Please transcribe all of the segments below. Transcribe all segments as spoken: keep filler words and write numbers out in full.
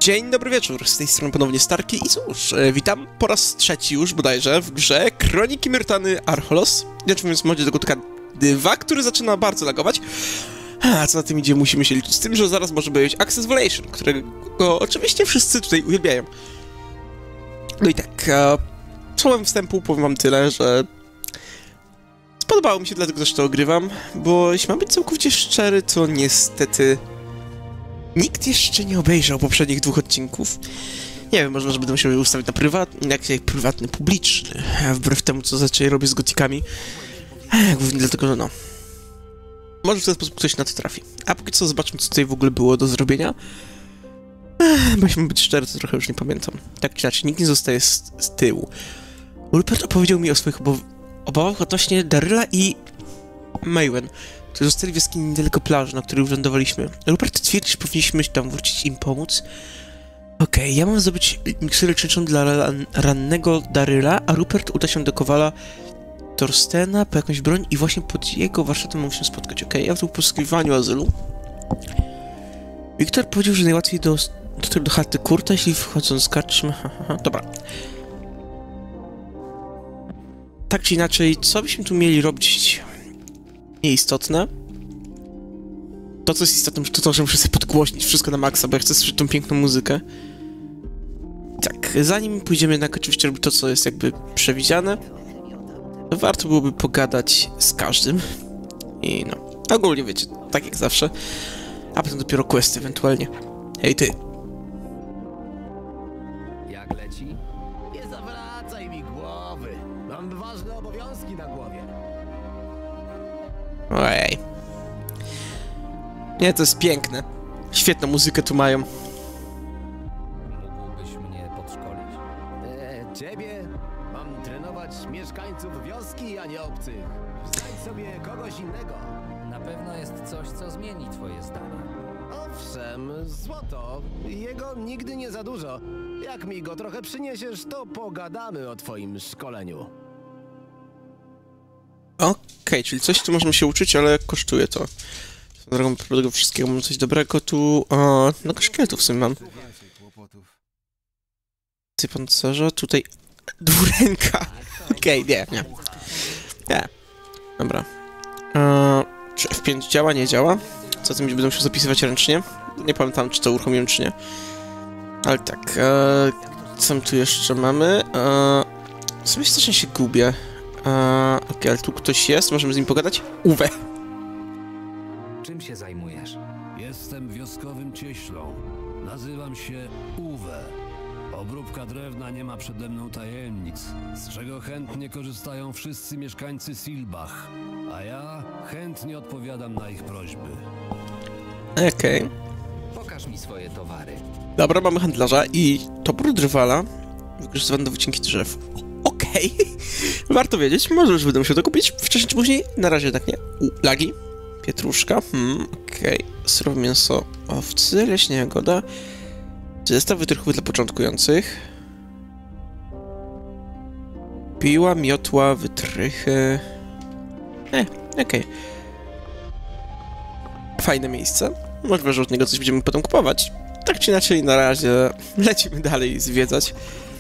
Dzień dobry wieczór, z tej strony ponownie Starki i cóż, e, witam po raz trzeci już bodajże w grze Kroniki Myrtany Archolos. Rzecz mówiąc w modzie do Gotyka dwa, który zaczyna bardzo lagować. A co na tym idzie, musimy się liczyć z tym, że zaraz może być Access Violation, którego oczywiście wszyscy tutaj uwielbiają. No i tak, e, słowem wstępu powiem wam tyle, że spodobało mi się, dlatego też to ogrywam, bo jeśli mam być całkowicie szczery, to niestety nikt jeszcze nie obejrzał poprzednich dwóch odcinków. Nie wiem, może będę musiał je ustawić na prywatny, jak prywatny, publiczny, wbrew temu, co zazwyczaj robię z gotikami. Głównie dlatego, że no... może w ten sposób ktoś na to trafi. A póki co zobaczmy, co tutaj w ogóle było do zrobienia. Bo jeśli mam być szczery, to trochę już nie pamiętam. Tak czy inaczej, nikt nie zostaje z, z tyłu. Rupert opowiedział mi o swoich obaw obawach odnośnie Daryla i Maywen, którzy zostali w jaskini niedaleko plaży, na której urzędowaliśmy. Rupert twierdzi, że powinniśmy tam wrócić i im pomóc. Okej, okay, ja mam zdobyć miksturę leczniczą dla ran rannego Daryla, a Rupert uda się do Kowala Torstena po jakąś broń i właśnie pod jego warsztatem mam się spotkać. Okej, okay, ja w tym poszukiwaniu azylu. Wiktor powiedział, że najłatwiej do, do, do chaty Kurta, jeśli wchodząc z karczmy... Dobra. Tak czy inaczej, co byśmy tu mieli robić? Nieistotne. To, co jest istotne, to to, że muszę sobie podgłośnić wszystko na maksa, bo ja chcę słyszeć tą piękną muzykę. Tak, zanim pójdziemy jednak oczywiście robić to, co jest jakby przewidziane, to warto byłoby pogadać z każdym. I no, ogólnie wiecie, tak jak zawsze. A potem dopiero questy ewentualnie. Hej ty. Jak leci? Nie zawracaj mi głowy. Mam ważne obowiązki na głowie. Ojej. Nie, to jest piękne. Świetną muzykę tu mają. Mógłbyś mnie podszkolić? E, ciebie? Mam trenować mieszkańców wioski, a nie obcych. Znajdź sobie kogoś innego. Na pewno jest coś, co zmieni twoje zdanie. Owszem, złoto. Jego nigdy nie za dużo. Jak mi go trochę przyniesiesz, to pogadamy o twoim szkoleniu. Okej, okay, czyli coś, co możemy się uczyć, ale kosztuje to. Z drogą tego wszystkiego mam coś dobrego tu... O, no szkieletów w sumie mam. Ty pancerza, tutaj... Dwuręka! Okej, okay, nie, nie. Nie. Dobra. Eee, czy F pięć działa? Nie działa? Co tym będę musiał zapisywać ręcznie? Nie pamiętam, czy to uruchomiłem, czy nie. Ale tak, eee, co my tu jeszcze mamy? Eee, sobie strasznie się gubię. Eee, Okej, okay, ale tu ktoś jest, możemy z nim pogadać? Uwe! Czym się zajmujesz? Jestem wioskowym cieślą. Nazywam się Uwe. Obróbka drewna nie ma przede mną tajemnic, z czego chętnie korzystają wszyscy mieszkańcy Silbach, a ja chętnie odpowiadam na ich prośby. Okej. Okay. Pokaż mi swoje towary. Dobra, mamy handlarza i topór drwala wykorzystywany do wycinki drzew. Okej. Okay. Warto wiedzieć, może już będę musiał to kupić wcześniej czy później. Na razie tak nie. U, lagi. Pietruszka. Hmm, okej. Okay. Surowe mięso owcy, leśna jagoda. Zestaw wytrychowy dla początkujących. Piła, miotła, wytrychy. E, okej. Okay. Fajne miejsce. Możliwe, że od niego coś będziemy potem kupować. Tak czy inaczej, na razie lecimy dalej zwiedzać.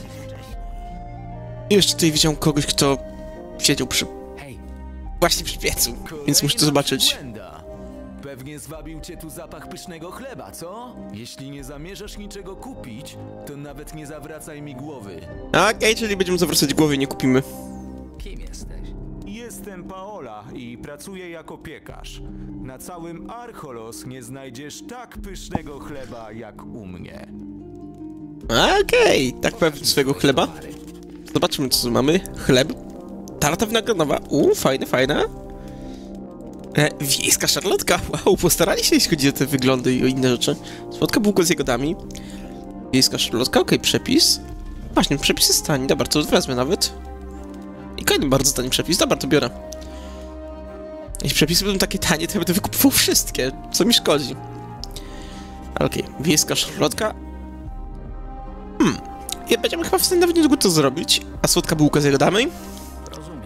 I jeszcze tutaj widziałem kogoś, kto siedział przy... właśnie przy piecu, więc muszę to zobaczyć. Pewnie zwabił cię tu zapach pysznego chleba, co? Jeśli nie zamierzasz niczego kupić, to nawet nie zawracaj mi głowy. Okej, okay, czyli będziemy zawracać głowy i nie kupimy. Kim jesteś? Jestem Paola i pracuję jako piekarz. Na całym Archolos nie znajdziesz tak pysznego chleba jak u mnie. Okej, okay, tak pewny swojego chleba. Zobaczmy, co tu mamy. Chleb. Tarta winogronowa. Uuu, fajne, fajne. E, wiejska szarlotka. Wow, postarali się, jeśli chodzi o te wyglądy i o inne rzeczy. Słodka bułka z jagodami. Wiejska szarlotka, okej, okay, przepis. Właśnie, przepis jest tani. Dobra, to wezmę nawet. I kolejny bardzo tani przepis. Dobra, to biorę. Jeśli przepisy będą takie tanie, to ja będę wykupywał wszystkie. Co mi szkodzi? Okej, okay, wiejska szarlotka. Hmm. I będziemy chyba w stanie nawet niedługo to zrobić. A słodka bułka z jagodami? Rozumiem.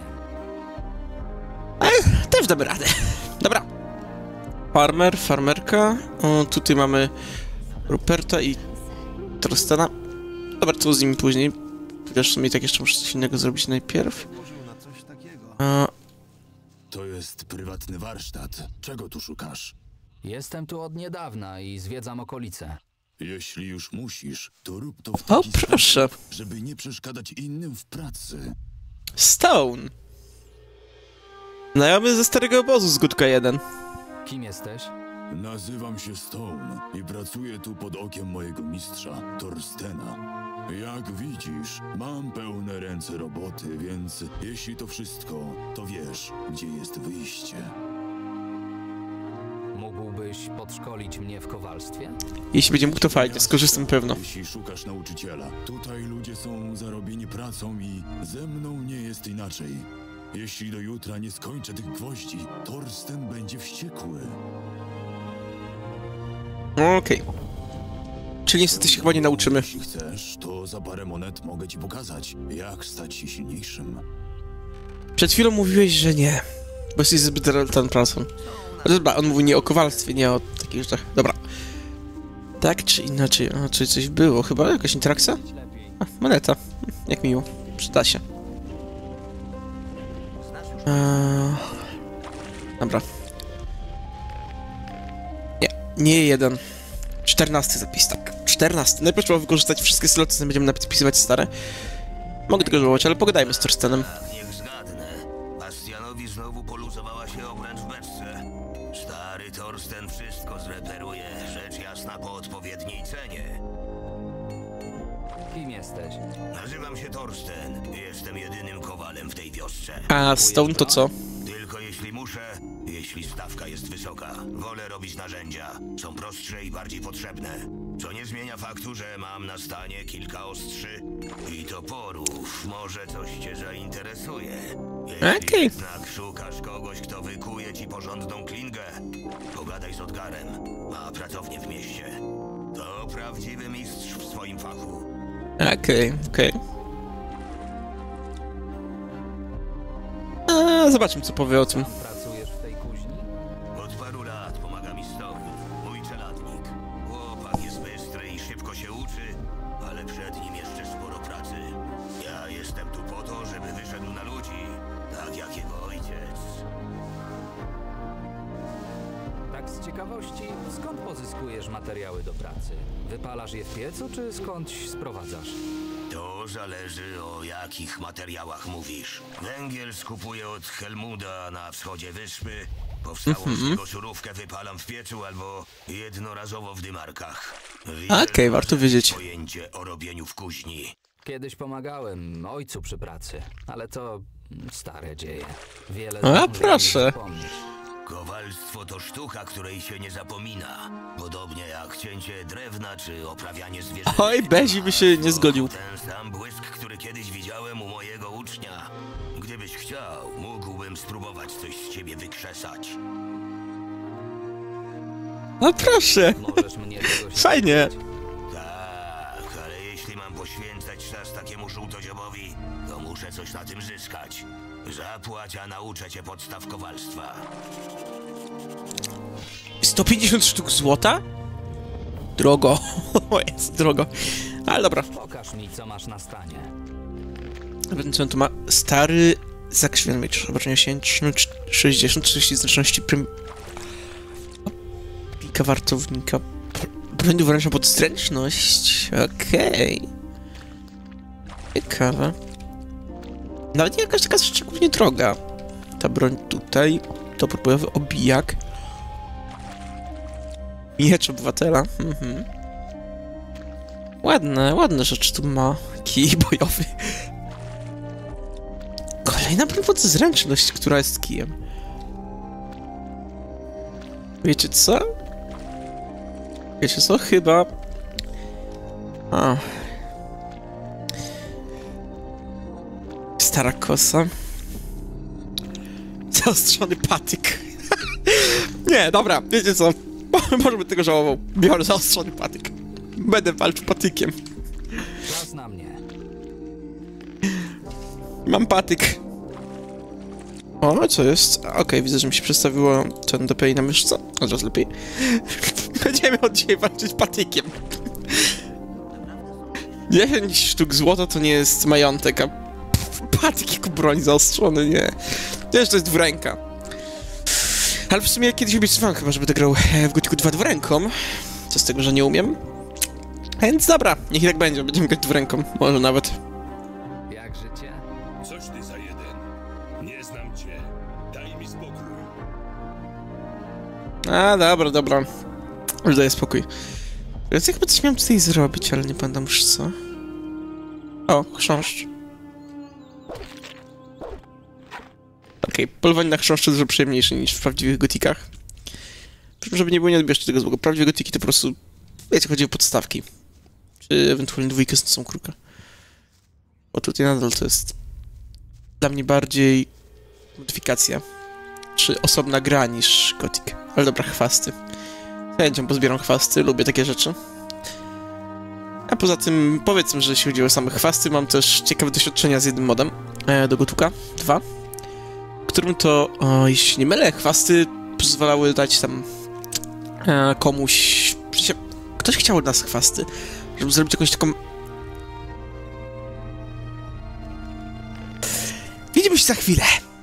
Ech, też damy radę. Dobra. Farmer, farmerka. O, tutaj mamy Ruperta i Torstena. Dobra, co z nimi później? Chociaż w sumie tak jeszcze muszę coś innego zrobić najpierw. A, To jest prywatny warsztat. Czego tu szukasz? Jestem tu od niedawna i zwiedzam okolice. Jeśli już musisz, to rób to w o, taki proszę. sposób, żeby nie przeszkadzać innym w pracy. Stone. Znajomy ze starego obozu z Gutka jeden. Kim jesteś? Nazywam się Stone i pracuję tu pod okiem mojego mistrza, Torstena. Jak widzisz, mam pełne ręce roboty, więc jeśli to wszystko, to wiesz, gdzie jest wyjście. Mógłbyś podszkolić mnie w kowalstwie? Jeśli będzie mógł, to fajnie, skorzystam pewno. Jeśli szukasz nauczyciela, tutaj ludzie są zarobieni pracą i ze mną nie jest inaczej. Jeśli do jutra nie skończę tych gwoździ, Torsten będzie wściekły. Okej. Czyli niestety się chyba nie nauczymy. Jeśli chcesz, to za parę monet mogę ci pokazać, jak stać się silniejszym. Przed chwilą mówiłeś, że nie. Bo jesteś zbyt relatan pracą. Ale dobra, on mówi nie o kowalstwie, nie o takich rzeczach. Dobra. Tak czy inaczej? A, czy coś było? Chyba jakaś interakcja? A, moneta. Jak miło. Przyda się. Eee... Dobra. Nie, nie jeden. Czternasty zapis, tak. Czternasty. Najpierw trzeba wykorzystać wszystkie sloty, zanim będziemy napisywać stare. Mogę tego żałować, ale pogadajmy z Torstenem. Niech zgadnę. Bastianowi znowu poluzowała się obręcz w beczce. Stary Torsten wszystko zreperuje, rzecz jasna po odpowiedniej cenie. Kim jesteś? Nazywam się Torsten. Jestem jedynym kowalem w tej wiosce. A Stone to co? Tylko jeśli muszę, jeśli stawka jest wysoka. Wolę robić narzędzia. Są prostsze i bardziej potrzebne. Co nie zmienia faktu, że mam na stanie kilka ostrzy i toporów. Może coś cię zainteresuje. Jeśli Okej. jednak szukasz kogoś, kto wykuje ci porządną klingę, pogadaj z Odgarem. Ma pracownię w mieście. To prawdziwy mistrz w swoim fachu. Okej, okej. A, zobaczmy, co powie o tym. Sam pracujesz w tej kuźni? Od paru lat pomaga mi Stone, mój czeladnik. Chłopak jest bystry i szybko się uczy, ale przed nim jeszcze sporo pracy. Ja jestem tu po to, żeby wyszedł na ludzi, tak jak jego ojciec. Tak z ciekawości, skąd pozyskujesz materiały do pracy? Wypalasz je w piecu, czy skądś sprowadzasz? To zależy, o jakich materiałach mówisz. Węgiel skupuję od Helmuda na wschodzie wyspy. Powstałą z niego surówkę wypalam w piecu albo jednorazowo w dymarkach. Okej, warto wiedzieć. Pojęcie o robieniu w kuźni. Kiedyś pomagałem ojcu przy pracy, ale to stare dzieje. Wiele A, zdążyłem proszę. zapomnieć. Kowalstwo to sztuka, której się nie zapomina. Podobnie jak cięcie drewna czy oprawianie zwierząt. Oj, Bezi by się nie zgodził. Ten sam błysk, który kiedyś widziałem u mojego ucznia. Gdybyś chciał, mógłbym spróbować coś z ciebie wykrzesać. No proszę. Możesz mnie czegoś Fajnie. nauczyć? Tak, ale jeśli mam poświęcać czas takiemu żółtodziobowi, to muszę coś na tym zyskać. Zapłać, a nauczę cię podstaw kowalstwa. sto pięćdziesiąt sztuk złota? Drogo. O, jest drogo. Ale dobra. Pokaż mi, co masz na stanie. Nawet co on tu ma? Stary zakrzywiony miecz. Obrażenia sięczne sześćdziesiąt, trzydzieści zręczności prym... Pika wartownika. Broń wręcza pod zręczność. Okej. Okay. Ciekawe. Nawet nie jakaś taka szczególnie droga. Ta broń tutaj. Topór bojowy, obijak. Miecz obywatela. Mhm. Ładne, ładne rzeczy tu ma. Kij bojowy. Kolejna broń pod zręczność, która jest kijem. Wiecie co? Wiecie co? Chyba... A. Stara kosa. Zaostrzony patyk. Nie, dobra, wiecie co? Może bym tego żałował. Biorę zaostrzony patyk. Będę walczył patykiem. Czas na mnie. Mam patyk. O, co jest? Okej, okay, widzę, że mi się przestawiło ten D P I na myszce. Od razu lepiej. Będziemy od dzisiaj walczyć patykiem. dziesięć sztuk złota to nie jest majątek, a patyk jako broń zaostrzony, nie. Wiesz, to jest dwuręka. Ale w sumie kiedyś obiecywałem chyba, że będę grał w Gotiku dwa dwuręką. Co z tego, że nie umiem. Więc dobra, niech i tak będzie, będziemy grać dwuręką, może nawet. Jak życie? Coś ty za jeden. Nie znam cię. Daj mi spokój. A, dobra, dobra. Już daję spokój. Więc ja chyba coś miałem tutaj zrobić, ale nie pamiętam już co. O, chrząszcz. Okej, okay, polowanie na chrząszcze dużo przyjemniejsze niż w prawdziwych gotikach. Żeby nie było, nie odbierzcie tego złego. Prawdziwe gotiki to po prostu, wiecie, chodzi o podstawki. Czy ewentualnie dwójkę z nocą kruka. Bo tutaj nadal to jest dla mnie bardziej modyfikacja. Czy osobna gra niż gotik. Ale dobra, chwasty. Z chęcią pozbieram chwasty, lubię takie rzeczy. A poza tym, powiedzmy, że jeśli chodzi o same chwasty, mam też ciekawe doświadczenia z jednym modem e, do Gotuka dwa, w którym to, o, jeśli nie mylę, chwasty pozwalały dać tam e, komuś... Ktoś chciał od nas chwasty, żeby zrobić jakąś taką... Widzimy się za chwilę.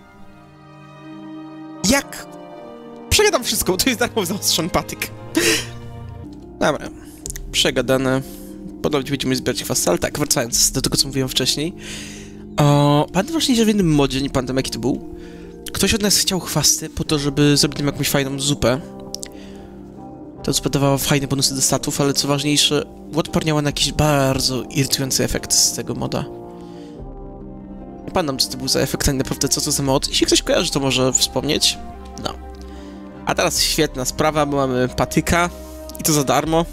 Jak... Przegadam wszystko, to jest darmowy zaostrzony patyk. Dobra. Przegadane. Podobnie będziemy zbierać chwasty, ale tak, wracając do tego, co mówiłem wcześniej. O, pamiętam właśnie, że w jednym modzie, nie pamiętam jaki to był, ktoś od nas chciał chwasty po to, żeby zrobić nam jakąś fajną zupę. Ta zupa dawała fajne bonusy do statów, ale co ważniejsze, odporniała na jakiś bardzo irytujący efekt z tego moda. Nie pamiętam, co to był za efekt, ani naprawdę co to za mod. Jeśli ktoś kojarzy, to może wspomnieć. No. A teraz świetna sprawa, bo mamy patyka i to za darmo.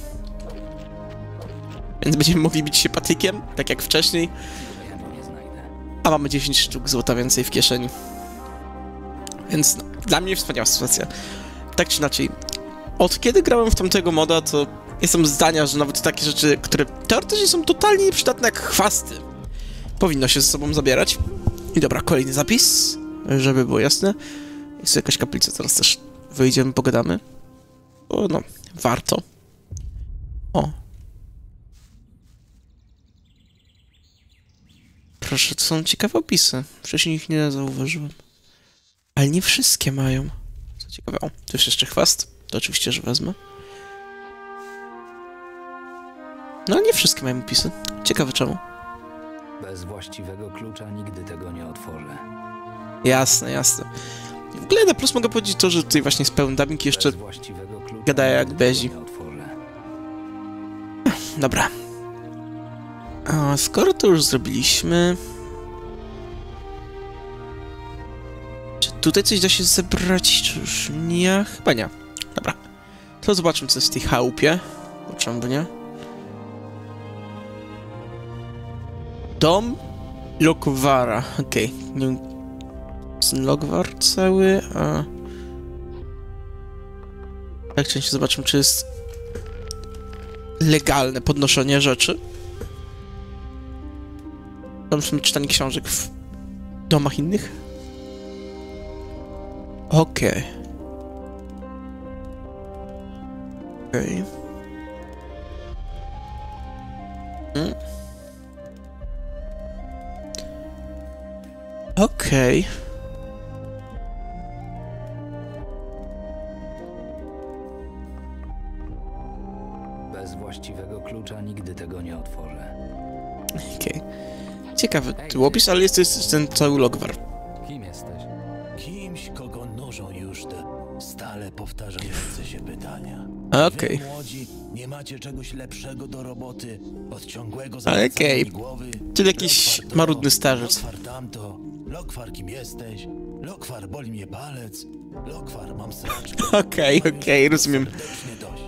Więc będziemy mogli bić się patykiem, tak jak wcześniej. A mamy dziesięć sztuk złota więcej w kieszeni. Więc no, dla mnie wspaniała sytuacja. Tak czy inaczej, od kiedy grałem w tamtego moda, to jestem zdania, że nawet takie rzeczy, które teoretycznie są totalnie nieprzydatne jak chwasty, powinno się ze sobą zabierać. I dobra, kolejny zapis, żeby było jasne. Jest tu jakaś kaplica, teraz też wyjdziemy, pogadamy. O, no, warto. O. Proszę, to są ciekawe opisy. Wcześniej ich nie zauważyłem. Ale nie wszystkie mają. Co ciekawe. O, tu jest jeszcze chwast. To oczywiście, że wezmę. No, ale nie wszystkie mają opisy. Ciekawe czemu. Bez właściwego klucza nigdy tego nie otworzę. Jasne, jasne. W ogóle na plus mogę powiedzieć to, że tutaj właśnie jest pełen dubbing i jeszcze gadaje jak Bezi. Dobra. A skoro to już zrobiliśmy... Czy tutaj coś da się zebrać, czy już nie? Chyba nie. Dobra. To zobaczmy, co jest w tej chałupie. Bo czemu by nie? Dom Lokwara. Okej. Okay. Nie wiem, ten Lokwar cały, a... Tak, częściej zobaczmy, czy jest legalne podnoszenie rzeczy. Tam w czytanie książek w domach innych. Okej. Okay. Okej. Okay. Hmm. Okej. Okay. Bez właściwego klucza nigdy tego nie otworzę. Okej. Okay. Ciekawy opis, ale jest, jest ten cały Lokwar. Kim jesteś? Kimś, kogo nużą już te stale powtarzające się pytania. Okej. Wy, młodzi, nie macie czegoś lepszego do roboty od ciągłego Okej. okay. głowy. Czyli jakiś marudny starzec. Lokwar tamto. Lokwar, kim jesteś? Lokwar, boli mnie palec. Lokwar, mam sraczkę. Okej, okej, okay, rozumiem. Dość.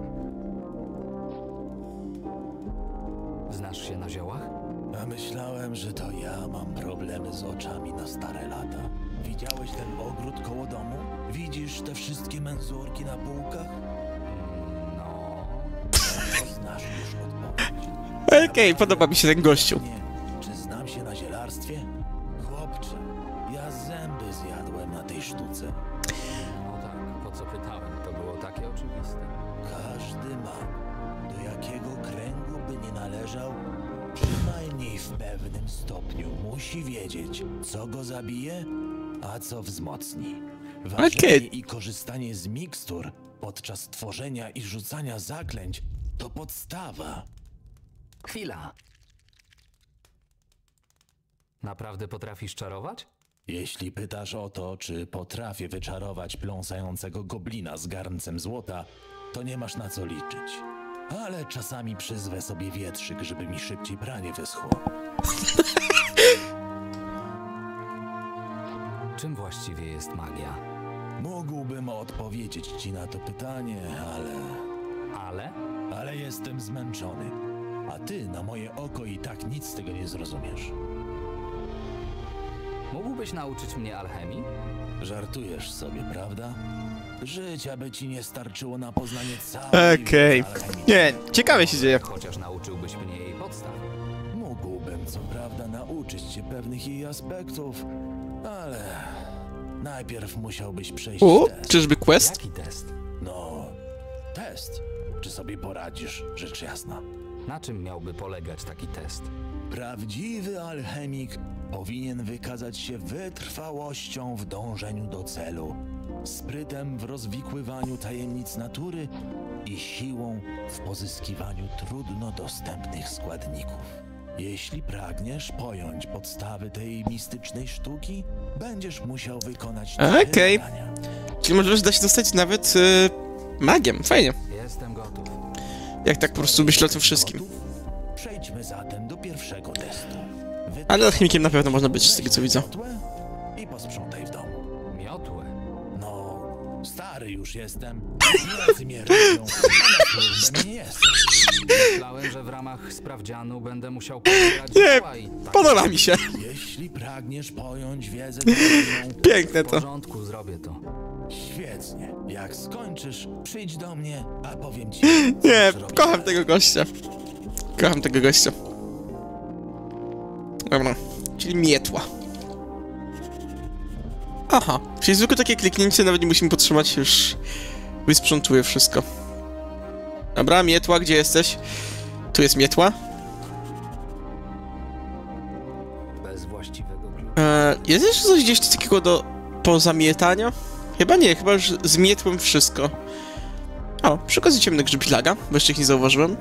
Znasz się na ziołach? A myślałem, że to ja mam problemy z oczami na stare lata. Widziałeś ten ogród koło domu? Widzisz te wszystkie menzurki na półkach? No... To znasz już odpowiedź. Okej, okay, podoba mi się ten gościu. Nie. Czy znam się na zielarstwie? Chłopcze, ja zęby zjadłem na tej sztuce. No tak, po co pytałem, to było takie oczywiste. Każdy mag, do jakiego kręgu by nie należał, Przynajmniej w pewnym stopniu musi wiedzieć, co go zabije, a co wzmocni. Ważenie Okej. i korzystanie z mikstur podczas tworzenia i rzucania zaklęć to podstawa. Chwila. Naprawdę potrafisz czarować? Jeśli pytasz o to, czy potrafię wyczarować pląsającego goblina z garncem złota, to nie masz na co liczyć. Ale czasami przyzwę sobie wietrzyk, żeby mi szybciej pranie wyschło. Czym właściwie jest magia? Mógłbym odpowiedzieć ci na to pytanie, ale... Ale? Ale jestem zmęczony. A ty na moje oko i tak nic z tego nie zrozumiesz. Mógłbyś nauczyć mnie alchemii? Żartujesz sobie, prawda? Życia by ci nie starczyło na poznanie całej Okej. wiedzy alchemii. Nie, ciekawe się dzieje. Chociaż nauczyłbyś mnie jej podstaw. Mógłbym co prawda nauczyć cię pewnych jej aspektów, ale najpierw musiałbyś przejść U, test. czyżby quest? Jaki test? No, test. Czy sobie poradzisz, rzecz jasna. Na czym miałby polegać taki test? Prawdziwy alchemik powinien wykazać się wytrwałością w dążeniu do celu, sprytem w rozwikływaniu tajemnic natury i siłą w pozyskiwaniu trudno dostępnych składników. Jeśli pragniesz pojąć podstawy tej mistycznej sztuki, będziesz musiał wykonać trzy Okej. zadania. Czyli możesz da się dostać nawet y, magiem. Fajnie. Jestem gotów. Jak tak po prostu myślę o tym wszystkim. Gotów? Przejdźmy zatem do pierwszego testu. Ale alchemikiem na pewno można być, z tego co widzę. Miotłę i posprzątaj w domu. Miotłę. No, stary już jestem. Plecy mnie ryją, a na służbę nie jestem. Myślałem, że w ramach sprawdzianu będę musiał pobierać Nie, dzieła i tak. podoba mi się. Jeśli pragniesz pojąć wiedzę teoryjną, Piękne W to. porządku, zrobię to. świetnie. Jak skończysz, przyjdź do mnie, a powiem ci. co Nie, masz robić kocham dalej. tego gościa. Kocham tego gościa. Dobra, czyli mietła. Aha, czyli zwykłe takie kliknięcie, nawet nie musimy podtrzymać, już wysprzątuje wszystko. Dobra, mietła, gdzie jesteś? Tu jest mietła. Bez właściwego klucza. Eee, jest jeszcze coś gdzieś takiego do pozamietania? Chyba nie, chyba już zmietłem wszystko. O, przy okazji ciemny grzybilaga, bo jeszcze ich nie zauważyłem.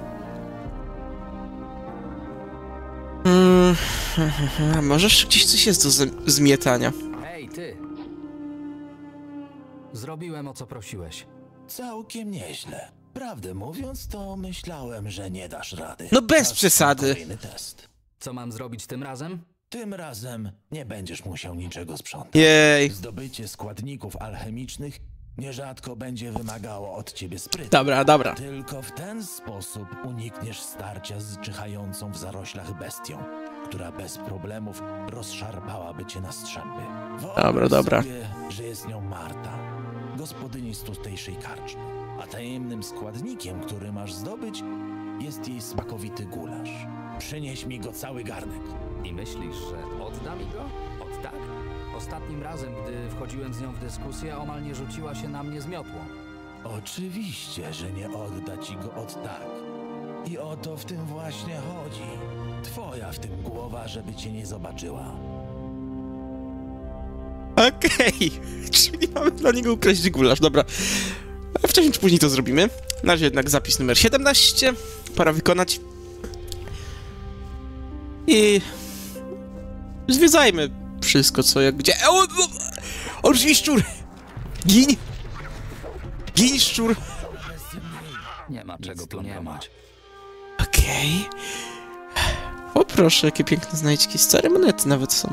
Mm, a może jeszcze gdzieś coś jest do zam- zmietania. Hej, ty! Zrobiłem, o co prosiłeś. Całkiem nieźle. Prawdę mówiąc, to myślałem, że nie dasz rady. No bez Czas przesady. na kolejny test. Co mam zrobić tym razem? Tym razem nie będziesz musiał niczego sprzątać. Jej. Zdobycie składników alchemicznych nierzadko będzie wymagało od ciebie sprytu. Dobra, dobra. Tylko w ten sposób unikniesz starcia z czyhającą w zaroślach bestią, która bez problemów rozszarpałaby cię na strzępy. Wyobraź Dobra, dobra. sobie, że jest nią Marta, gospodyni z tutejszej karczmy, a tajemnym składnikiem, który masz zdobyć, jest jej smakowity gulasz. Przynieś mi go cały garnek. I myślisz, że odda mi go? Od tak? Ostatnim razem, gdy wchodziłem z nią w dyskusję, omal nie rzuciła się na mnie z miotłą. Oczywiście, że nie odda ci go od tak. I o to w tym właśnie chodzi. Twoja w tym głowa, żeby cię nie zobaczyła. Okej. Czyli mamy dla niego ukraść gulasz, dobra. Wcześniej czy później to zrobimy. Na razie jednak zapis numer siedemnaście. Pora wykonać. I... zwiedzajmy wszystko, co jak gdzie... O, o, olbrzymi szczur! Gin! Gin, szczur! Nie ma czego plądrować. Okej. O proszę, jakie piękne znajdźki. Stare monety nawet są.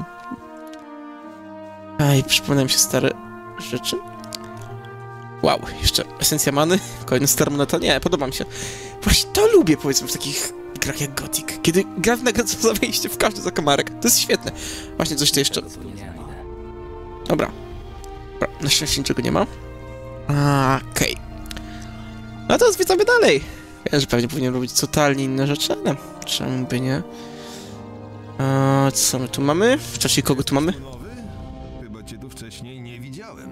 Aj, przypominają się stare rzeczy. Wow, jeszcze esencja many. Kolejna stara moneta. Nie, podoba mi się. Właśnie to lubię, powiedzmy, w takich grach jak Gothic. Kiedy gra wynagradza za wejście w każdy zakamarek. To jest świetne. Właśnie coś tu jeszcze... Tu nie znajdę. Dobra. Dobra, na szczęście niczego nie ma. Okej. No to zwiedzamy dalej. Ja, że pewnie powinien robić totalnie inne rzeczy, ale czemu by nie? Eee, co my tu mamy? Wcześniej kogo tu mamy? Nowy? Chyba cię tu wcześniej nie widziałem.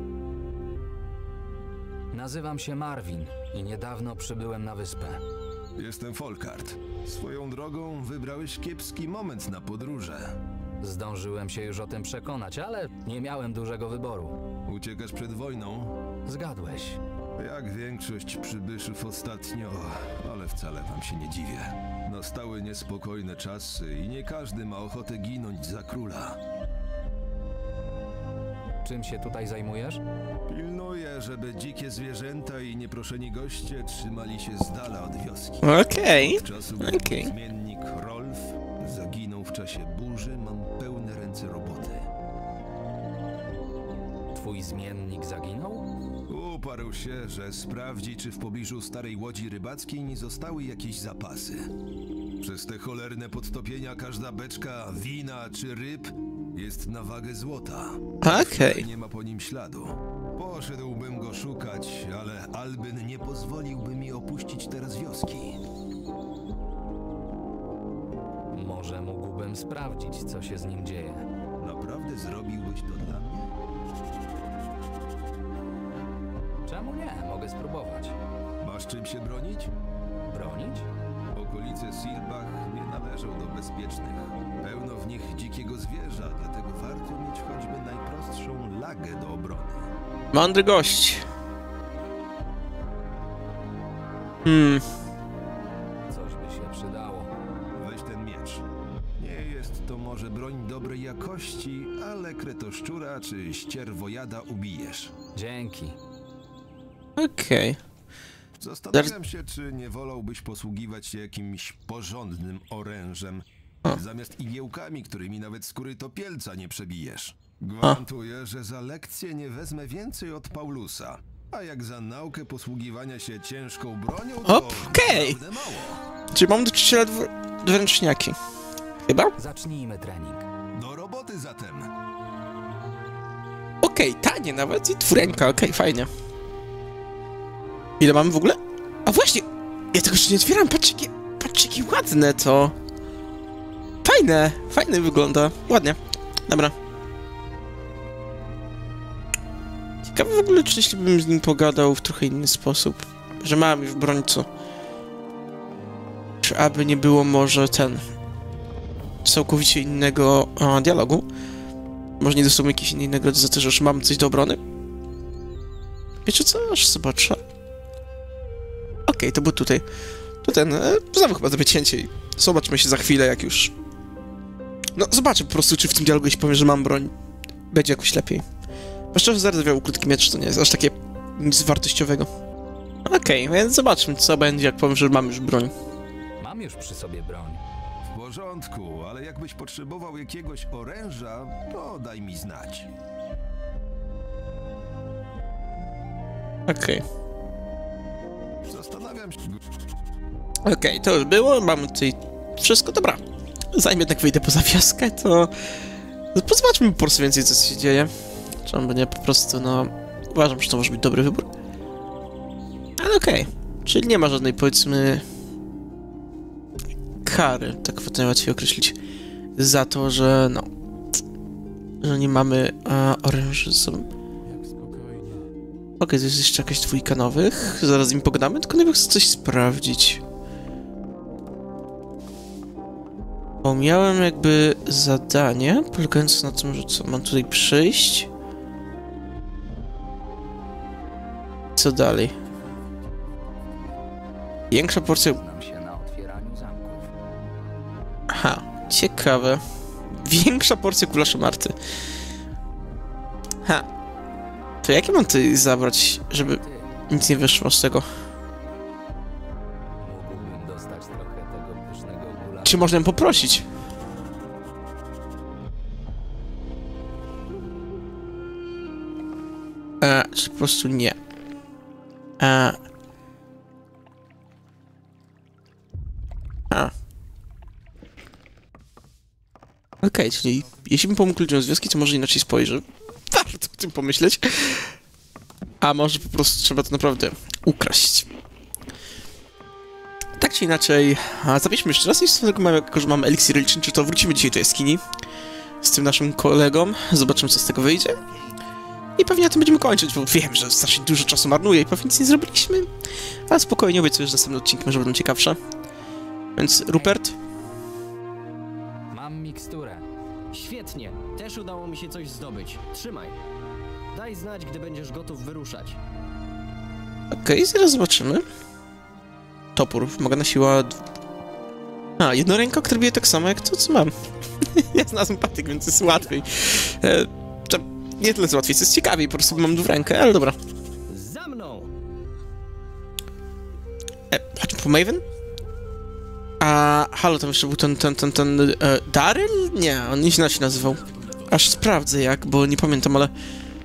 Nazywam się Marvin i niedawno przybyłem na wyspę. Jestem Folkart. Swoją drogą wybrałeś kiepski moment na podróże. Zdążyłem się już o tym przekonać, ale nie miałem dużego wyboru. Uciekasz przed wojną? Zgadłeś. Jak większość przybyszów ostatnio, ale wcale wam się nie dziwię. Nastały niespokojne czasy i nie każdy ma ochotę ginąć za króla. Czym się tutaj zajmujesz? Pilnuję, żeby dzikie zwierzęta i nieproszeni goście trzymali się z dala od wioski. Okej, Od czasu, gdy okej. mój zmiennik Rolf zaginął w czasie burzy, mam pełne ręce roboty. Twój zmiennik zaginął? Uparł się, że sprawdzi, czy w pobliżu starej łodzi rybackiej nie zostały jakieś zapasy. Przez te cholerne podtopienia każda beczka wina czy ryb jest na wagę złota. Okej. Nie ma po nim śladu. Poszedłbym go szukać, ale Albin nie pozwoliłby mi opuścić teraz wioski. Może mógłbym sprawdzić, co się z nim dzieje. Naprawdę zrobiłbyś to dla mnie? Czemu nie? Mogę spróbować. Masz czym się bronić? Bronić? Okolice Silbach nie należą do bezpiecznych. Pełno w nich dzikiego zwierza, dlatego warto mieć choćby najprostszą lagę do obrony. Mądry gość. Hmm. Coś by się przydało. Weź ten miecz. Nie jest to może broń dobrej jakości, ale kretoszczura czy ścierwojada ubijesz. Dzięki. Okej. Zastanawiam się, czy nie wolałbyś posługiwać się jakimś porządnym orężem, O. zamiast igiełkami, którymi nawet skóry topielca nie przebijesz. Gwarantuję, że za lekcję nie wezmę więcej od Paulusa. A jak za naukę posługiwania się ciężką bronią, to Okej. naprawdę mało. Czyli mam do czyściciela dwu... dwuręczniaki. Chyba? Zacznijmy trening. Do roboty zatem. Okej, tanie nawet i dwuręka, okej, fajnie. Ile mamy w ogóle? A właśnie! Ja tego jeszcze nie otwieram, patrz jakie, patrz jakie ładne to! Fajne, fajne wygląda, ładnie. Dobra. Ciekawe w ogóle, czy jeśli bym z nim pogadał w trochę inny sposób, że mam już broń, co? Czy aby nie było może ten... całkowicie innego a, dialogu? Może nie dostał jakiejś innej nagrody za to, że już mam coś do obrony? Wiecie co? Aż zobaczę. Okej, okay, to był tutaj. To ten, e, znowu chyba zrobię cięcie i zobaczmy się za chwilę, jak już... No, zobaczę po prostu, czy w tym dialogu, jeśli powiem, że mam broń, będzie jakoś lepiej. Bo szczerze, zardzewiał krótki miecz, to nie jest aż takie nic wartościowego. Okej, okay, więc zobaczmy, co będzie, jak powiem, że mam już broń. Mam już przy sobie broń. W porządku, ale jakbyś potrzebował jakiegoś oręża, to daj mi znać. Okej. Okay. Zastanawiam się... Okej, okay, to już było, mamy tutaj wszystko, dobra. Zanim jednak wyjdę poza wioskę, to... to zobaczmy po prostu więcej, co się dzieje. Czy on będzie po prostu, no... Uważam, że to może być dobry wybór. Ale okej, okay. Czyli nie ma żadnej, powiedzmy... kary, tak najłatwiej określić, za to, że no... że nie mamy a, oręży ze sobą. Okej, okay, to jest jeszcze jakaś dwójka nowych, zaraz z nim pogadamy, tylko najpierw chcę coś sprawdzić. Bo miałem jakby zadanie, polegające na tym, że co, mam tutaj przyjść. Co dalej? Większa porcja... Aha, ciekawe. Większa porcja kulasza Marty. Ha. To jakie mam tutaj zabrać, żeby nic nie wyszło z tego? Czy można ją poprosić? E, czy po prostu nie? E. A. Okej, okay, czyli jeśli bym pomógł ludziom z wioski, to może inaczej spojrzy. Warto o tym pomyśleć. A może po prostu trzeba to naprawdę ukraść. Tak czy inaczej, a zabierzmy jeszcze raz i z tego mamy, jako że mamy eliksir leczniczy, to wrócimy dzisiaj do jaskini z tym naszym kolegą. Zobaczymy, co z tego wyjdzie. I pewnie na tym będziemy kończyć, bo wiem, że strasznie dużo czasu marnuję i pewnie nic nie zrobiliśmy. Ale spokojnie, obiecuję, że następne odcinki może będą ciekawsze. Więc Rupert? Mam miksturę. Świetnie. Też udało mi się coś zdobyć. Trzymaj. Daj znać, gdy będziesz gotów wyruszać. Okej, okay, zaraz zobaczymy. Topór, wymagana siła... A, jednoręka, która bije tak samo jak to, co mam. Ja znalazłem patyk, więc jest łatwiej. E, to nie tyle co łatwiej, to jest ciekawiej, po prostu mam dwurękę, ale dobra. Za mną! E, chodźmy po Maven? A, halo, tam jeszcze był ten, ten, ten, ten... E, Daryl? Nie, on nieźle się nazywał. Aż sprawdzę jak, bo nie pamiętam, ale...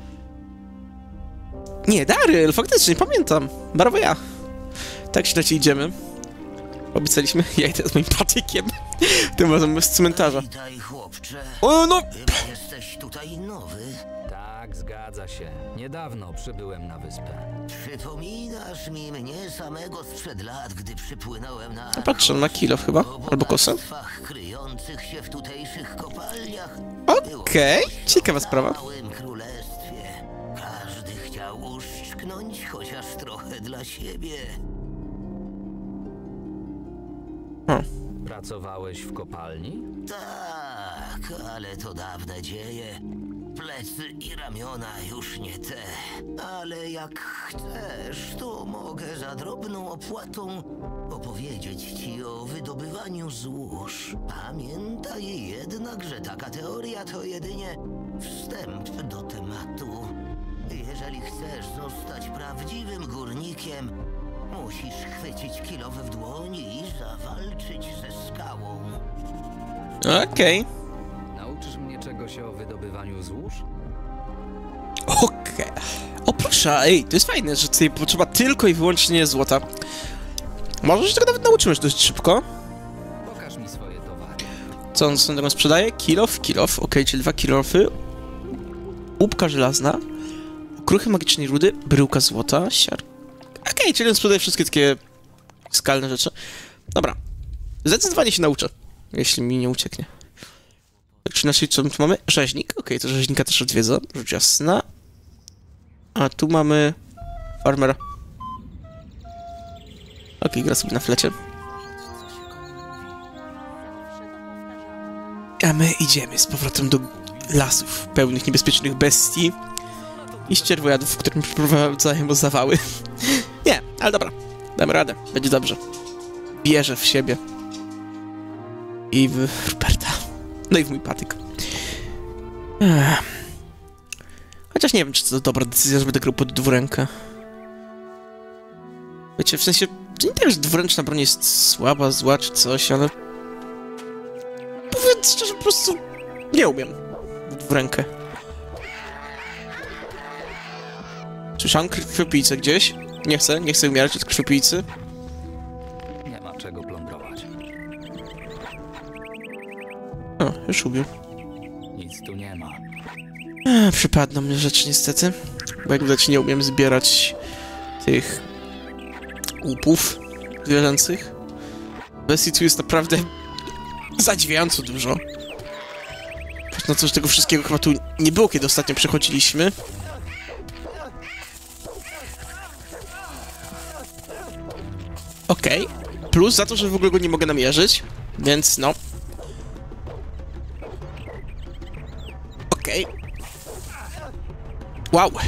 Nie, Daryl, faktycznie, pamiętam. Brawo ja. Tak ślecie idziemy. Obiecaliśmy, ja idę z moim patykiem. Tym razem z cmentarza. Witaj, chłopcze. O, no! Chyba jesteś tutaj nowy. Tak, zgadza się. Niedawno przybyłem na wyspę. Przypominasz mi mnie samego sprzed lat, gdy przypłynąłem na... No patrzę, na kilo chyba, albo kosę. kryjących się w tutejszych kopalniach. Okej, okay. Ciekawa sprawa. W małym królestwie każdy chciał uszczknąć chociaż trochę dla siebie. O. Pracowałeś w kopalni? Tak, ale to dawne dzieje. Plecy i ramiona już nie te. Ale jak chcesz, to mogę za drobną opłatą opowiedzieć ci o wydobywaniu złóż. Pamiętaj jednak, że taka teoria to jedynie wstęp do tematu. Jeżeli chcesz zostać prawdziwym górnikiem, musisz chwycić kilofę w dłoni i zawalczyć ze skałą. Okej. Okay. Nauczysz mnie czegoś o wydobywaniu złóż? Okej. Okay. O proszę, ej, to jest fajne, że tutaj potrzeba tylko i wyłącznie złota. Może się tego nawet nauczymy dość szybko. Pokaż mi swoje towary. Co on sobie sprzedaje? Kilof, kilof, okej, okay, czyli dwa kilofy. Łupka żelazna. Okruchy magicznej rudy, bryłka złota, siar... Okej, okay, czyli on sprzedaje wszystkie takie skalne rzeczy. Dobra. Zdecydowanie się nauczę, jeśli mi nie ucieknie. Tak czy inaczej, co tu mamy? Rzeźnik. Okej, okay, to rzeźnika też odwiedza. Rzecz jasna. A tu mamy... farmera. Okej, okay, gra sobie na flecie. A my idziemy z powrotem do lasów pełnych niebezpiecznych bestii i ścierwojadów, którym przeprowadzają zawały. Nie, ale dobra. Damy radę. Będzie dobrze. Wierzę w siebie. I w Ruperta. No i w mój patyk. Ech. Chociaż nie wiem, czy to dobra decyzja, żeby grał pod dwurękę. Wiecie, w sensie... To nie tak, że dwuręczna broń jest słaba, zła czy coś, ale... Mówiąc szczerze, po prostu... Nie umiem. W dwurękę. Słyszałem krwiopijcę gdzieś. Nie chcę, nie chcę umierać od krwiopijcy. Nie ma czego plądrować. O, już ubił. Nic tu nie ma. Ech, przypadną mnie rzeczy niestety. Bo jak widać nie umiem zbierać tych łupów zwierzęcych. Bestii tu jest naprawdę zadziwiająco dużo. No to, że tego wszystkiego chyba tu nie było, kiedy ostatnio przechodziliśmy. Okej. Okay. Plus za to, że w ogóle go nie mogę namierzyć. Więc no. Okej. Okay. Wow.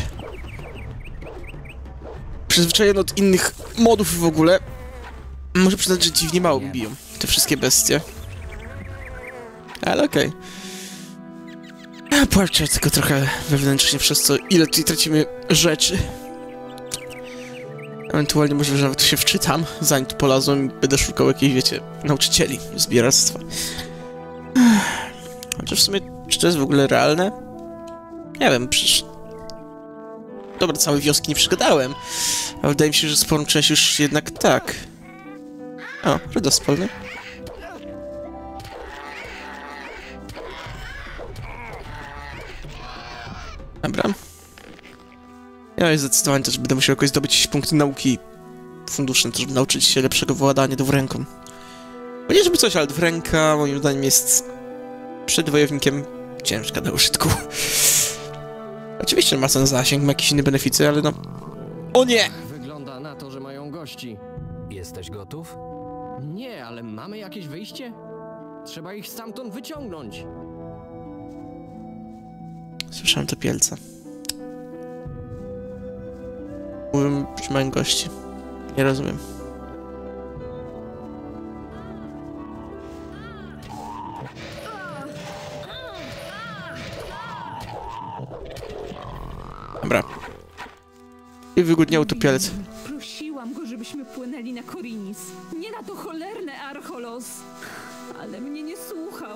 Przyzwyczajony od innych modów w ogóle. Muszę przyznać, że dziwnie mało mi biją te wszystkie bestie. Ale okej. Okay. Płaczę tylko trochę wewnętrznie przez to, ile tutaj tracimy rzeczy. Ewentualnie może, że nawet się wczytam, zanim tu polazłem i będę szukał jakichś, wiecie, nauczycieli zbieractwa. Chociaż w sumie, czy to jest w ogóle realne? Nie wiem, przecież... Dobra, całej wioski nie przegadałem, ale wydaje mi się, że sporą część już jednak tak. O, ruda spalna. Dobra. Ja zdecydowanie też będę musiał jakoś zdobyć punkty nauki funduszne, żeby nauczyć się lepszego władania dwuręką. Bo nie żeby coś, ale dwuręka moim zdaniem jest przedwojownikiem ciężka do użytku. Oczywiście ma ten zasięg, ma jakieś inne beneficy, ale no... O nie! Wygląda na to, że mają gości. Jesteś gotów? Nie, ale mamy jakieś wyjście? Trzeba ich stamtąd wyciągnąć. Słyszałem to pielca. Mówią, że mają gości. Nie rozumiem. Dobra. I wygłodniał tu pielec. Prosiłam go, żebyśmy płynęli na Korinis. Nie na to cholerne Archolos. Ale mnie nie słuchał.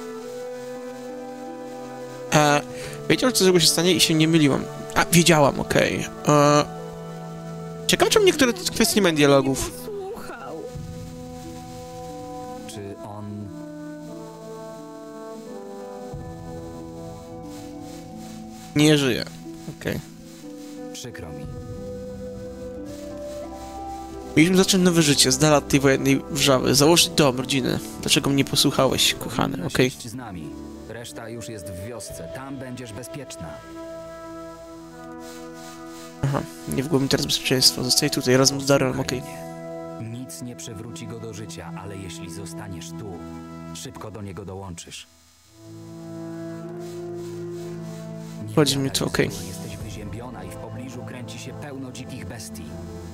E, wiedział, co złego się stanie i się nie myliłam. A, wiedziałam, okej. Okay. Ciekawe, czemu niektóre kwestie nie mają dialogów. Słuchał. Czy on... Nie żyje. Okej. Okay. Przykro mi. Mieliśmy zacząć nowe życie, z dala od tej wojennej wrzawy. Założyć dom, rodzinę. Dlaczego mnie posłuchałeś, kochany? Okej. Okay. z nami. Reszta już jest w wiosce. Tam będziesz bezpieczna. Aha, nie w głowie mi teraz bezpieczeństwo. Zostaję tutaj razem z Darrellem, okej. Okay. Nic nie przywróci go do życia, ale jeśli zostaniesz tu, szybko do niego dołączysz. Chodzi mi tu, okej. Okay. Jesteś wyziębiona i w pobliżu kręci się pełno dzikich bestii.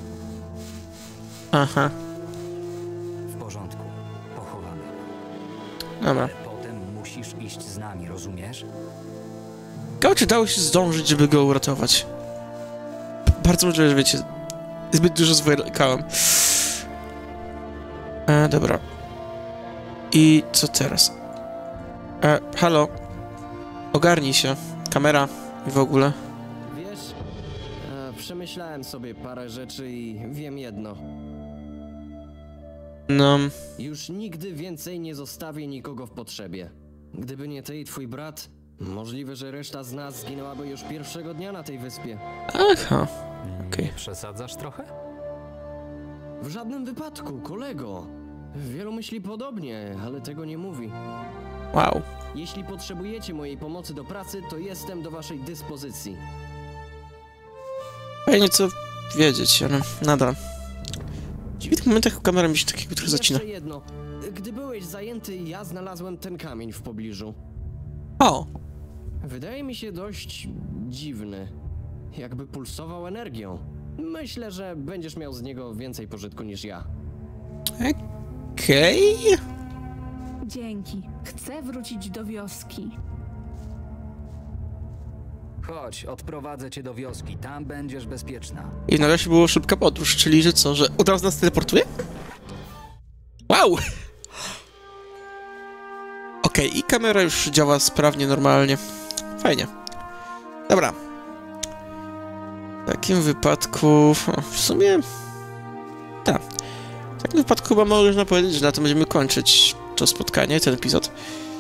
Aha. W porządku. Pochowamy. Dobra. Ale potem musisz iść z nami, rozumiesz? Ciekawe, czy dało się zdążyć, żeby go uratować. Bardzo możliwe, że wiecie, zbyt dużo zwlekałem. E, dobra. I co teraz? E, halo? Ogarnij się. Kamera i w ogóle. Wiesz, e, przemyślałem sobie parę rzeczy i wiem jedno. No... Już nigdy więcej nie zostawię nikogo w potrzebie. Gdyby nie ty i twój brat, możliwe, że reszta z nas zginęłaby już pierwszego dnia na tej wyspie. Aha. Okej. Okay. Przesadzasz trochę? W żadnym wypadku, kolego. Wielu myśli podobnie, ale tego nie mówi. Wow. Jeśli potrzebujecie mojej pomocy do pracy, to jestem do waszej dyspozycji. Fajnie co wiedzieć, ale nadal. W dziwnych momentach kamera mi się takiego trochę zacina. Jeszcze jedno. Gdy byłeś zajęty, ja znalazłem ten kamień w pobliżu. O! Wydaje mi się dość dziwny. Jakby pulsował energią. Myślę, że będziesz miał z niego więcej pożytku niż ja. Okej. Okay. Dzięki. Chcę wrócić do wioski. Chodź, odprowadzę cię do wioski. Tam będziesz bezpieczna. I na razie była szybka podróż, czyli że co, że od razu nas teleportuje? Wow! Okej, okay, i kamera już działa sprawnie, normalnie. Fajnie. Dobra. W takim wypadku... W sumie... Tak. W takim wypadku chyba można powiedzieć, że na tym będziemy kończyć to spotkanie, ten epizod.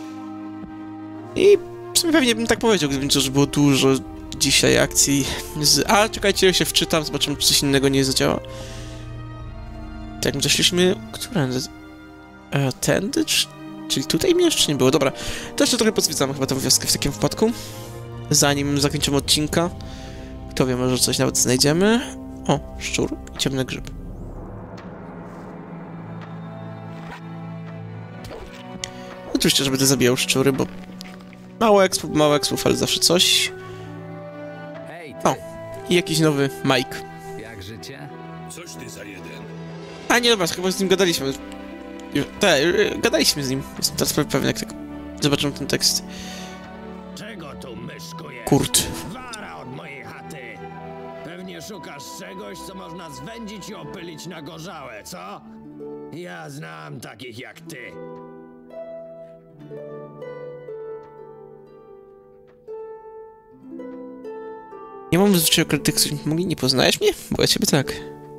I w sumie pewnie bym tak powiedział, gdyby to, że było dużo dzisiaj akcji z... A, czekajcie, ja się wczytam, zobaczymy, czy coś innego nie zadziała. Tak, my zeszliśmy... Którędy? E, tędy? Czy... Czyli tutaj mnie jeszcze nie było. Dobra, to jeszcze trochę pozwiedzamy chyba tę wioskę w takim wypadku. Zanim zakończymy odcinka. Kto wie, może coś nawet znajdziemy. O, szczur i ciemny grzyb. Oczywiście, że będę zabijał szczury, bo... Mało ekspów, mało ekspów, ale zawsze coś. O, i jakiś nowy Mike. Jak życie? Coś ty za jeden. A nie, dobra, chyba z nim gadaliśmy. Tak, gadaliśmy z nim. Jestem teraz pewien, jak tak zobaczymy ten tekst. Czego tu myszkujesz? Kurt. Wara od mojej chaty. Pewnie szukasz czegoś, co można zwędzić i opylić na gorzałe, co? Ja znam takich jak ty. Nie mam zwyczaju krytyk, mogli nie poznajesz mnie? Bo ja ciebie tak.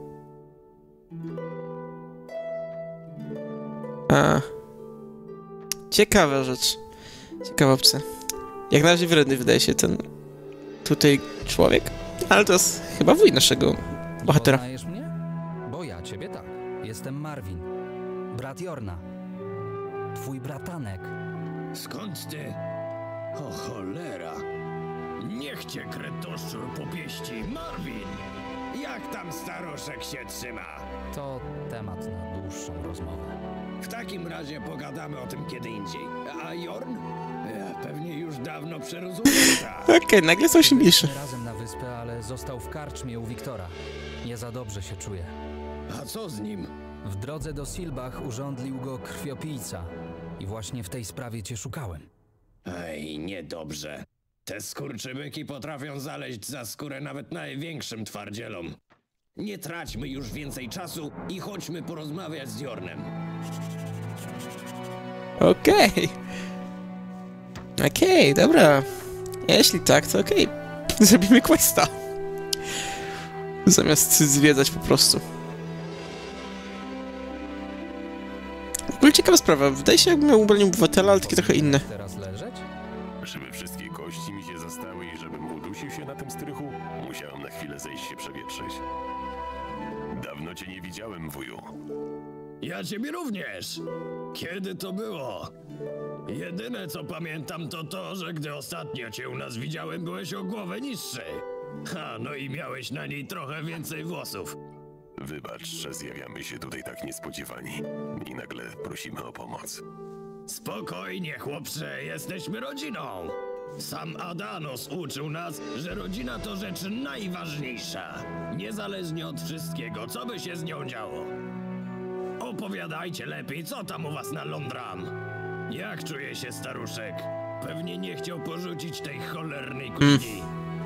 A. Ciekawa rzecz. Ciekawa opcja. Jak na razie wredny wydaje się ten tutaj człowiek, ale to jest chyba wuj naszego bohatera. Poznajesz mnie? Bo ja ciebie tak. Jestem Marvin. Brat Jorna. Twój bratanek. Skąd ty? O cholera. Niech cię kretoszczur popieści, Marvin! Jak tam staruszek się trzyma? To temat na dłuższą rozmowę. W takim razie pogadamy o tym kiedy indziej. A Jorn? Ja pewnie już dawno przerozumierta. Okej, okay, nagle są się bliższe. Razem na wyspę, ale został w karczmie u Wiktora. Nie za dobrze się czuje. A co z nim? W drodze do Silbach urządlił go krwiopijca. I właśnie w tej sprawie cię szukałem. Ej, niedobrze. Te skurczybyki potrafią zaleźć za skórę nawet największym twardzielom. Nie traćmy już więcej czasu i chodźmy porozmawiać z Jornem. Okej. Okay. Okej, okay, dobra. Jeśli tak, to okej. Okay. Zrobimy questa. Zamiast zwiedzać po prostu. W ogóle ciekawa sprawa. Wydaje się, jakbym miał ubranie obywatela, ale takie trochę inne. Teraz leżeć? Żeby wszystkie kości mi się zastały i żebym udusił się na tym strychu, musiałem na chwilę zejść się przewietrzyć. Dawno cię nie widziałem, wuju. Ja ciebie również. Kiedy to było? Jedyne co pamiętam to to, że gdy ostatnio cię u nas widziałem, byłeś o głowę niższy. Ha, no i miałeś na niej trochę więcej włosów. Wybacz, że zjawiamy się tutaj tak niespodziewani i nagle prosimy o pomoc. Spokojnie, chłopcze, jesteśmy rodziną. Sam Adanos uczył nas, że rodzina to rzecz najważniejsza. Niezależnie od wszystkiego, co by się z nią działo. Opowiadajcie lepiej, co tam u was na Londram. Jak czuje się staruszek? Pewnie nie chciał porzucić tej cholernej kuchni.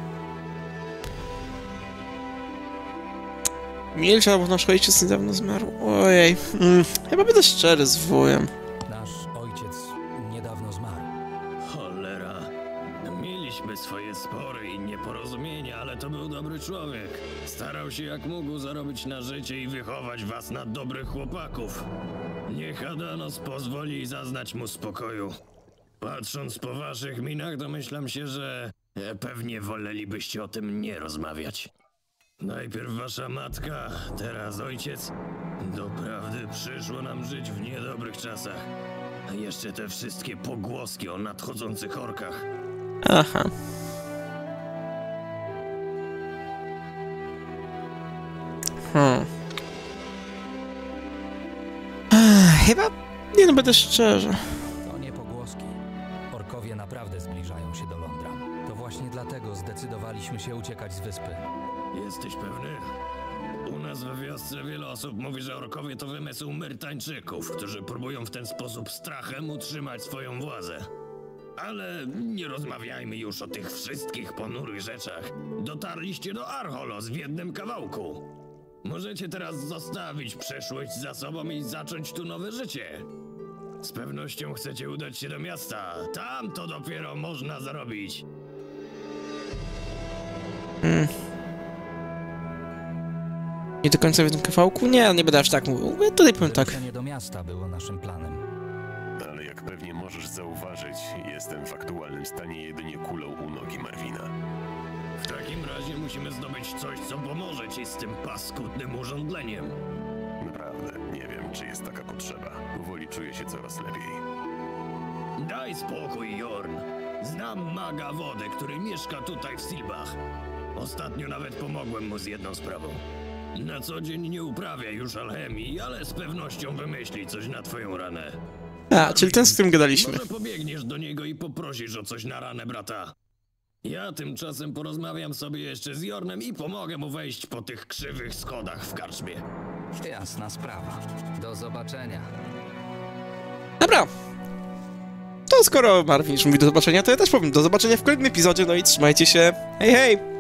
Milczał, bo nasz ojciec niedawno zmarł. Ojej. Mm, chyba będę szczery z wujem. Nasz ojciec niedawno zmarł. Cholera. Mieliśmy swoje spory i nieporozumienia, ale to był dobry człowiek. Starał się jak mógł zarobić na życie i wychować was na dobrych chłopaków. Niech Adanos pozwoli zaznać mu spokoju. Patrząc po waszych minach, domyślam się, że pewnie wolelibyście o tym nie rozmawiać. Najpierw wasza matka, teraz ojciec. Doprawdy przyszło nam żyć w niedobrych czasach. A jeszcze te wszystkie pogłoski o nadchodzących orkach. Aha. Hmm. Ech, chyba... Nie no, będę szczerze. To nie pogłoski. Orkowie naprawdę zbliżają się do Londra. To właśnie dlatego zdecydowaliśmy się uciekać z wyspy. Jesteś pewny? U nas we wiosce wiele osób mówi, że orkowie to wymysł Myrtańczyków, którzy próbują w ten sposób strachem utrzymać swoją władzę. Ale nie rozmawiajmy już o tych wszystkich ponurych rzeczach. Dotarliście do Archolos w jednym kawałku. Możecie teraz zostawić przeszłość za sobą i zacząć tu nowe życie. Z pewnością chcecie udać się do miasta. Tam to dopiero można zarobić. Hmm. Nie do końca w jednym kawałku? Nie, nie będę aż tak mówił. Ja tutaj powiem tak. Wyruszenie do miasta było naszym planem. Ale jak pewnie możesz zauważyć, jestem w aktualnym stanie jedynie kulą u nogi Marvina. W takim razie musimy zdobyć coś, co pomoże ci z tym paskudnym urządleniem. Naprawdę, nie wiem, czy jest taka potrzeba. Powoli czuję się coraz lepiej. Daj spokój, Jorn. Znam maga wody, który mieszka tutaj w Silbach. Ostatnio nawet pomogłem mu z jedną sprawą. Na co dzień nie uprawia już alchemii, ale z pewnością wymyśli coś na twoją ranę. A, czyli ten, z którym gadaliśmy. Może pobiegniesz do niego i poprosisz o coś na ranę brata. Ja tymczasem porozmawiam sobie jeszcze z Jornem i pomogę mu wejść po tych krzywych schodach w karczmie. Jasna sprawa. Do zobaczenia. Dobra. To skoro Marvin już mówi do zobaczenia, to ja też powiem do zobaczenia w kolejnym epizodzie, no i trzymajcie się. Hej, hej!